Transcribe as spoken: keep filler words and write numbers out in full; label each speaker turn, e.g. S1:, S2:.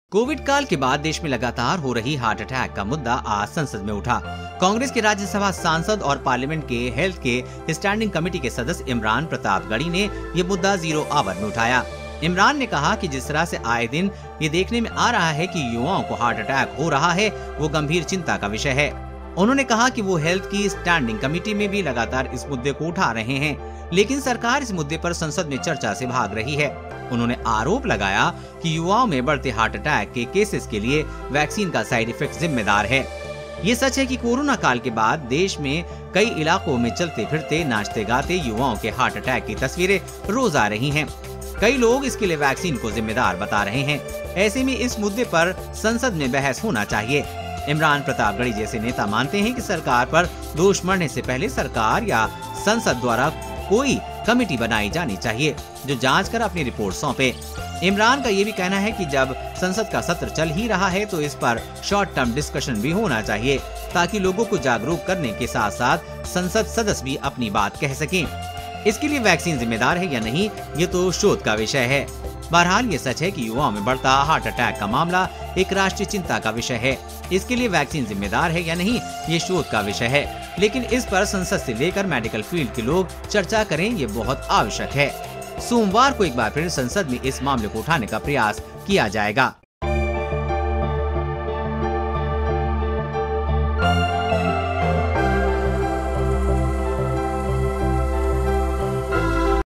S1: Covid काल के बाद देश में लगातार हो रही हार्ट अटैक का मुद्दा आज संसद में उठा। कांग्रेस के राज्यसभा सांसद और पार्लियामेंट के हेल्थ के स्टैंडिंग कमेटी के सदस्य इमरान प्रतापगढ़ी ने ये मुद्दा जीरो आवर में उठाया। इमरान ने कहा कि जिस तरह से आए दिन ये देखने में आ रहा है कि युवाओं को हार्ट अटैक हो रहा है, वो गंभीर चिंता का विषय है। उन्होंने कहा कि वो हेल्थ की स्टैंडिंग कमेटी में भी लगातार इस मुद्दे को उठा रहे हैं, लेकिन सरकार इस मुद्दे पर संसद में चर्चा से भाग रही है। उन्होंने आरोप लगाया कि युवाओं में बढ़ते हार्ट अटैक के केसेस के लिए वैक्सीन का साइड इफेक्ट जिम्मेदार है। ये सच है कि कोरोना काल के बाद देश में कई इलाकों में चलते फिरते नाचते गाते युवाओं के हार्ट अटैक की तस्वीरें रोज आ रही हैं। कई लोग इसके लिए वैक्सीन को जिम्मेदार बता रहे हैं। ऐसे में इस मुद्दे पर संसद में बहस होना चाहिए। इमरान प्रतापगढ़ी जैसे नेता मानते हैं कि सरकार पर दोष मढ़ने से पहले सरकार या संसद द्वारा कोई कमेटी बनाई जानी चाहिए जो जांच कर अपनी रिपोर्ट सौंपे। इमरान का ये भी कहना है कि जब संसद का सत्र चल ही रहा है तो इस पर शॉर्ट टर्म डिस्कशन भी होना चाहिए, ताकि लोगों को जागरूक करने के साथ साथ संसद सदस्य भी अपनी बात कह सकें। इसके लिए वैक्सीन जिम्मेदार है या नहीं, ये तो शोध का विषय है। बहरहाल ये सच है कि युवाओं में बढ़ता हार्ट अटैक का मामला एक राष्ट्रीय चिंता का विषय है। इसके लिए वैक्सीन जिम्मेदार है या नहीं, ये शोध का विषय है, लेकिन इस पर संसद से लेकर मेडिकल फील्ड के लोग चर्चा करें, ये बहुत आवश्यक है। सोमवार को एक बार फिर संसद में इस मामले को उठाने का प्रयास किया जाएगा।